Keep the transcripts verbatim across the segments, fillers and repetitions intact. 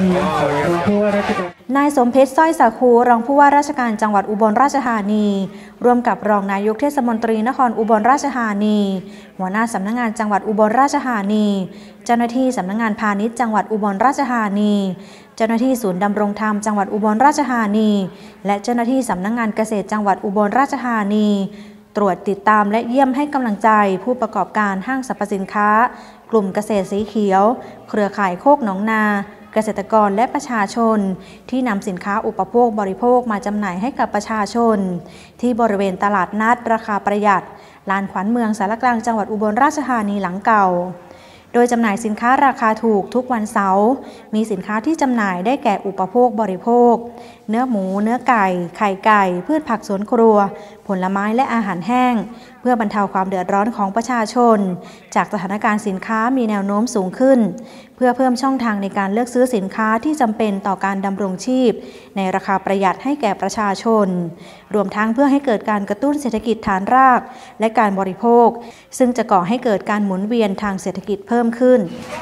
นีรองผู้ว่าราชการนายสมเพชรสร้อยสาคูรองผู้ว่าราชการจังหวัดอุบลราชธานีร่วมกับรองนายกเทศมนตรีนครอุบลราชธานีหัวหน้าสำนักงานจังหวัดอุบลราชธานีเจ้าหน้าที่สำนักงานพาณิชย์จังหวัดอุบลราชธานีเจ้าหน้าที่ศูนย์ดำรงธรรมจังหวัดอุบลราชธานีและเจ้าหน้าที่สำนักงานเกษตรจังหวัดอุบลราชธานีตรวจติดตามและเยี่ยมให้กำลังใจผู้ประกอบการห้างสรรพสินค้ากลุ่มเกษตรสีเขียวเครือข่ายโคกหนองนาเกษตรกรและประชาชนที่นำสินค้าอุปโภคบริโภคมาจำหน่ายให้กับประชาชนที่บริเวณตลาดนัดราคาประหยัดลานขวัญเมืองสารกลางจังหวัดอุบลราชธานีหลังเก่าโดยจำหน่ายสินค้าราคาถูกทุกวันเสาร์มีสินค้าที่จำหน่ายได้แก่อุปโภคบริโภคเนื้อหมูเนื้อไก่ไข่ไก่พืชผักสวนครัวผลไม้และอาหารแห้งเพื่อบรรเทาความเดือดร้อนของประชาชนจากสถานการณ์สินค้ามีแนวโน้มสูงขึ้นเพื่อเพิ่มช่องทางในการเลือกซื้อสินค้าที่จำเป็นต่อการดำรงชีพในราคาประหยัดให้แก่ประชาชนรวมทั้งเพื่อให้เกิดการกระตุ้นเศรษฐกิจฐานรากและการบริโภคซึ่งจะก่อให้เกิดการหมุนเวียนทางเศรษฐกิจเพิ่มขึ้น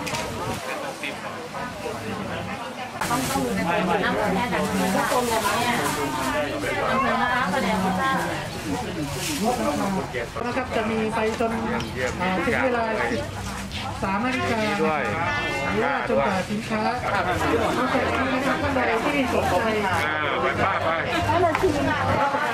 นะครับจะมีไปจนถึงเวลาสามนาฬิกาหรือว่าจนกว่าสินค้าท่านใดที่สนใจ